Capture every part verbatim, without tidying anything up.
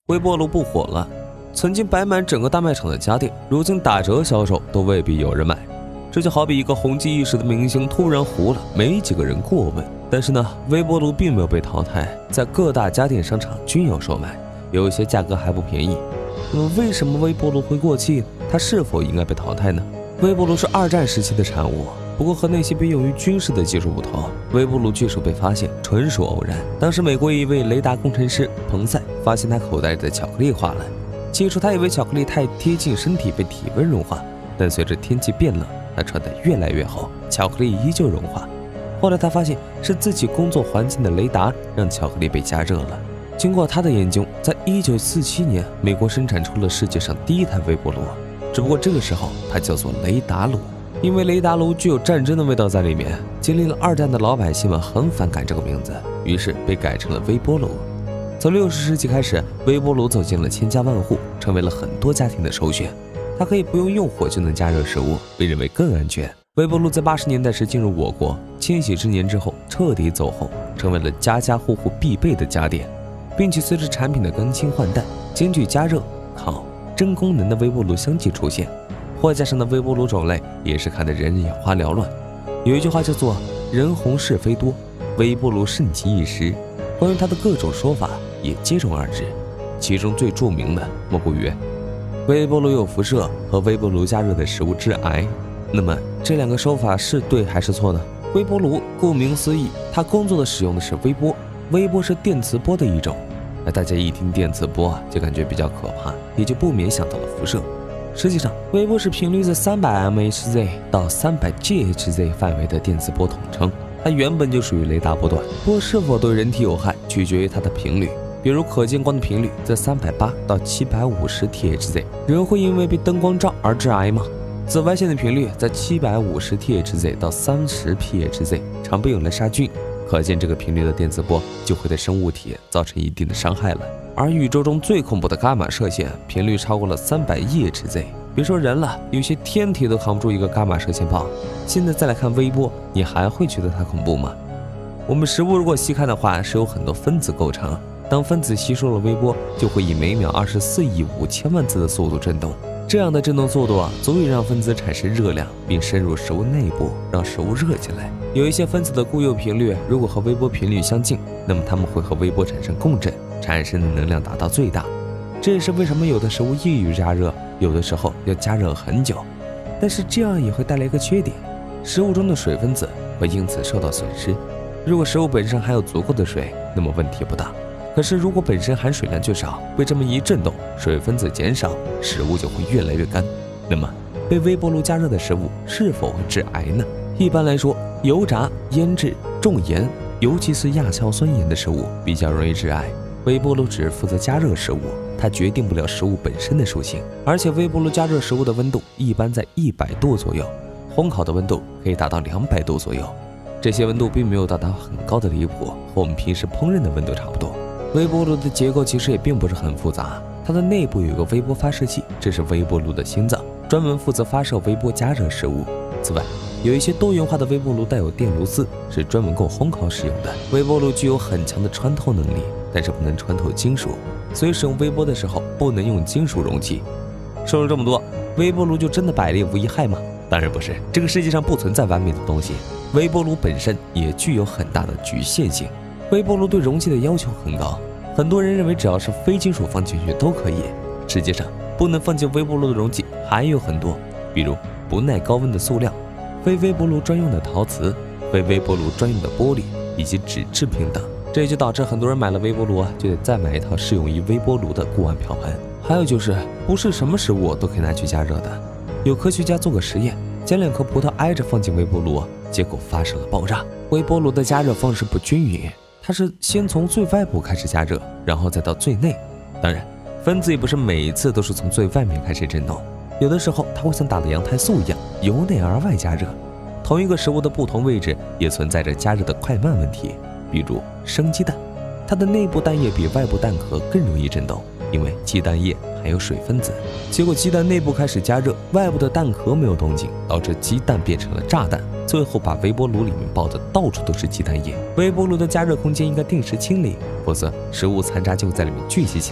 微波炉不火了，曾经摆满整个大卖场的家电，如今打折销售都未必有人买。这就好比一个红极一时的明星突然糊了，没几个人过问。但是呢，微波炉并没有被淘汰，在各大家电商场均有售卖，有一些价格还不便宜。那么为什么微波炉会过气？它是否应该被淘汰呢？微波炉是二战时期的产物，不过和那些被用于军事的技术不同，微波炉技术被发现纯属偶然。当时美国一位雷达工程师彭赛发现他口袋里的巧克力化了，起初他以为巧克力太贴近身体被体温融化，但随着天气变冷，它穿得越来越厚，巧克力依旧融化。后来他发现是自己工作环境的雷达让巧克力被加热了。经过他的研究，在一九四七年，美国生产出了世界上第一台微波炉，只不过这个时候它叫做雷达炉。因为雷达炉具有战争的味道在里面，经历了二战的老百姓们很反感这个名字，于是被改成了微波炉。从六十世纪开始，微波炉走进了千家万户，成为了很多家庭的首选。它可以不用用火就能加热食物，被认为更安全。微波炉在八十年代时进入我国，千禧之年之后彻底走红，成为了家家户户必备的家电，并且随着产品的更新换代，兼具加热、烤、蒸功能的微波炉相继出现。货架上的微波炉种类也是看得人眼花缭乱。有一句话叫做人红是非多，微波炉盛极一时。关于它的各种说法也接踵而至，其中最著名的莫过于微波炉有辐射和微波炉加热的食物致癌。那么这两个说法是对还是错呢？微波炉顾名思义，它工作的使用的是微波，微波是电磁波的一种。那大家一听电磁波就感觉比较可怕，也就不免想到了辐射。实际上，微波是频率在三百 M H Z 到三百 G H Z 范围的电磁波统称，它原本就属于雷达波段，波是否对人体有害取决于它的频率。比如可见光的频率在三百八到七百五十 T H Z， 人会因为被灯光照而致癌吗？紫外线的频率在七百五十 T H Z 到三十 P H Z， 常被用来杀菌。可见这个频率的电磁波就会对生物体造成一定的伤害了。而宇宙中最恐怖的伽马射线频率超过了三百 E H Z， 别说人了，有些天体都扛不住一个伽马射线炮。现在再来看微波，你还会觉得它恐怖吗？我们食物如果细看的话，是由很多分子构成，当分子吸收了微波，就会以每秒二十四亿五千万次的速度振动。这样的振动速度啊，足以让分子产生热量，并深入食物内部，让食物热起来。有一些分子的固有频率如果和微波频率相近，那么它们会和微波产生共振，产生的能量达到最大。这也是为什么有的食物易于加热，有的时候要加热很久。但是这样也会带来一个缺点，食物中的水分子会因此受到损失。如果食物本身含有足够的水，那么问题不大。可是如果本身含水量却少，被这么一震动，水分子减少，食物就会越来越干。那么被微波炉加热的食物是否会致癌呢？一般来说，油炸、腌制、重盐，尤其是亚硝酸盐的食物比较容易致癌。微波炉只是负责加热食物，它决定不了食物本身的属性。而且微波炉加热食物的温度一般在一百度左右，烘烤的温度可以达到两百度左右。这些温度并没有达到很高的离谱，和我们平时烹饪的温度差不多。微波炉的结构其实也并不是很复杂，它的内部有一个微波发射器，这是微波炉的心脏，专门负责发射微波加热食物。此外，有一些多元化的微波炉带有电炉丝，是专门供烘烤使用的。微波炉具有很强的穿透能力，但是不能穿透金属，所以使用微波的时候不能用金属容器。说了这么多，微波炉就真的百利无一害吗？当然不是，这个世界上不存在完美的东西，微波炉本身也具有很大的局限性。微波炉对容器的要求很高，很多人认为只要是非金属放进去都可以。实际上，不能放进微波炉的容器还有很多，比如不耐高温的塑料、非微波炉专用的陶瓷、非微波炉专用的玻璃以及纸制品等。这也就导致很多人买了微波炉啊，就得再买一套适用于微波炉的锅碗瓢盆。还有就是，不是什么食物都可以拿去加热的。有科学家做个实验，将两颗葡萄挨着放进微波炉，结果发生了爆炸。微波炉的加热方式不均匀，它是先从最外部开始加热，然后再到最内。当然，分子也不是每一次都是从最外面开始振动，有的时候它会像打了羊胎素一样由内而外加热。同一个食物的不同位置也存在着加热的快慢问题。比如生鸡蛋，它的内部蛋液比外部蛋壳更容易振动，因为鸡蛋液含有水分子。结果鸡蛋内部开始加热，外部的蛋壳没有动静，导致鸡蛋变成了炸弹，最后把微波炉里面爆的到处都是鸡蛋液。微波炉的加热空间应该定时清理，否则食物残渣就会在里面聚集起来，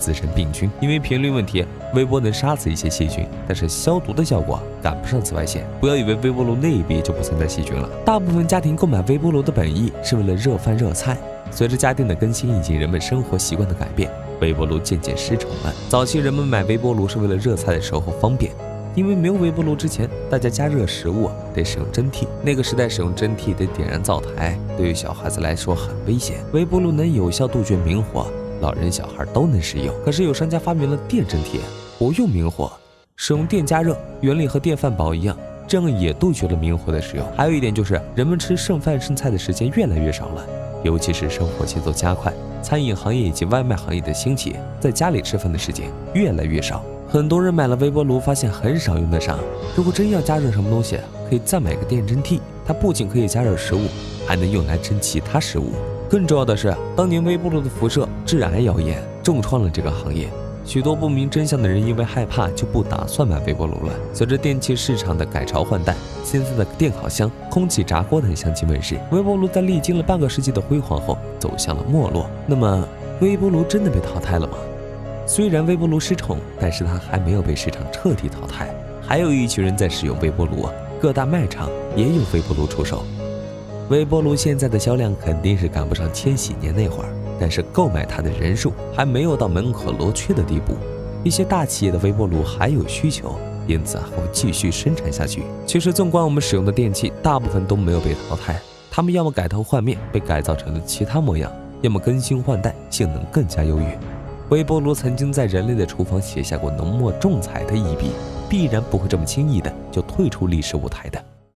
滋生病菌。因为频率问题，微波能杀死一些细菌，但是消毒的效果赶不上紫外线。不要以为微波炉内壁就不存在细菌了。大部分家庭购买微波炉的本意是为了热饭热菜，随着家电的更新以及人们生活习惯的改变，微波炉渐渐失宠了。早期人们买微波炉是为了热菜的时候方便。因为没有微波炉之前，大家加热食物得使用蒸屉，那个时代使用蒸屉得点燃灶台，对于小孩子来说很危险。微波炉能有效杜绝明火，老人小孩都能使用。可是有商家发明了电蒸屉，不用明火，使用电加热，原理和电饭煲一样，这样也杜绝了明火的使用。还有一点就是，人们吃剩饭剩菜的时间越来越少了，尤其是生活节奏加快，餐饮行业以及外卖行业的兴起，在家里吃饭的时间越来越少。很多人买了微波炉，发现很少用得上。如果真要加热什么东西，可以再买个电蒸屉，它不仅可以加热食物，还能用来蒸其他食物。更重要的是，当年微波炉的辐射致癌谣言重创了这个行业，许多不明真相的人因为害怕就不打算买微波炉了。随着电器市场的改朝换代，新式的电烤箱、空气炸锅等相继问世，微波炉在历经了半个世纪的辉煌后走向了没落。那么，微波炉真的被淘汰了吗？虽然微波炉失宠，但是它还没有被市场彻底淘汰，还有一群人在使用微波炉，各大卖场也有微波炉出售。微波炉现在的销量肯定是赶不上千禧年那会儿，但是购买它的人数还没有到门可罗雀的地步。一些大企业的微波炉还有需求，因此还会继续生产下去。其实纵观我们使用的电器，大部分都没有被淘汰，它们要么改头换面，被改造成了其他模样，要么更新换代，性能更加优越。微波炉曾经在人类的厨房写下过浓墨重彩的一笔，必然不会这么轻易的就退出历史舞台的。